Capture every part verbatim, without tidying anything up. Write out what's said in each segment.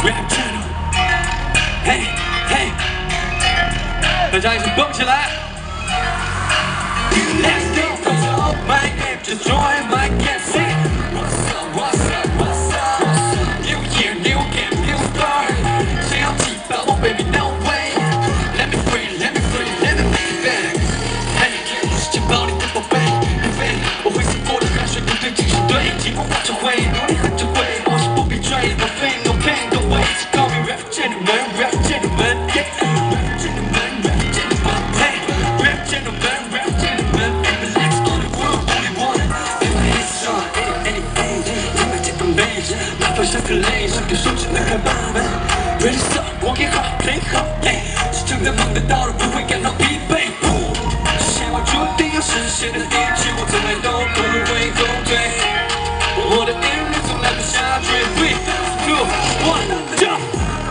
Rap channel， 嘿嘿，大家一起蹦起来 ！Let's go， close up my app， just join my game， say What's up What's up What's up，New year new game new start， 想要击败我 baby no way，Let me free Let me free Let me make it back， 嘿，我是钱包里的宝贝，免费，我会死过的汗水不对精神对，寂寞化成灰，努力很珍贵，我是不必追 ，No pain no pain no way。Call me rap gentleman, rap gentleman, yeah. Rap gentleman, rap gentleman, hey. Rap gentleman, rap gentleman. Relax on the world, only one. Feel my hands on, ay ay ay. 听不见的美，哪怕像颗泪，伸个手指能开把门。Ready up, work it hard, play hard, yeah. 是真的梦得到了，不会感到疲惫。实现我注定要实现的一切，我从来都不会后退。我的引力从来不下坠。Three, two, one, jump.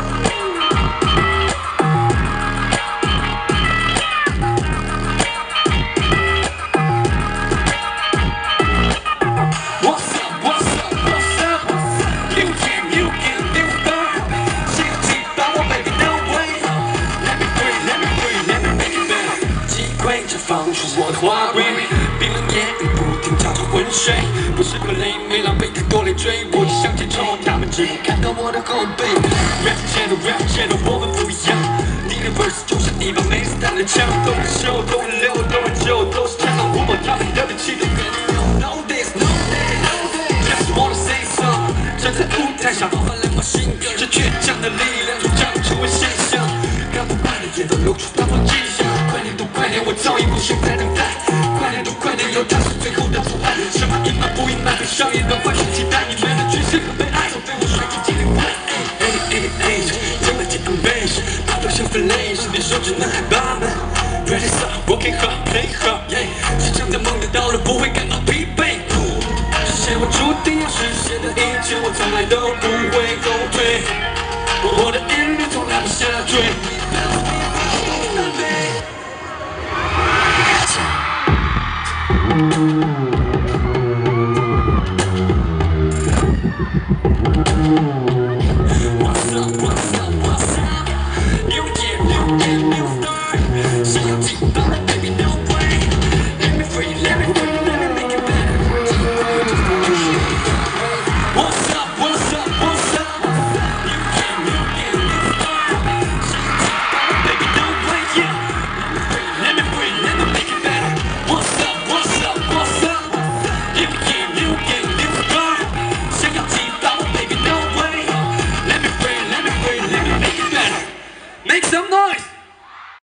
这放出我的花蕊，冰冷夜雨不停浇着浑水，不是颗泪，没狼狈太多累赘，我只向前冲，他们只能看到我的后背。Rap channel Rap channel 我们不一样，你的 verse 就像一把没子弹的枪，都很秀，都很溜，都很旧，都是枪狼，我把他们的力气都给你。No this no this no this just wanna say some， 站在舞台上放亮我性格，这倔强的力量就这样成为现象，看不惯的也都露出淡薄迹象。快点都快点，我早已不想再等待。快点都快点，有他是最后的阻碍。什么隐瞒不隐瞒，被上演的幻想期待，你们的决心和被爱，都被我甩进精灵湾。哎哎哎，真的简单 bass， 跑到像分类，是你手指能开把门。Ready up， working hard play hard， 是真的梦得到了，不会感到疲惫。实现我注定要实现的一切，我从来都不会后退。我的引力从来不下坠。Thank you.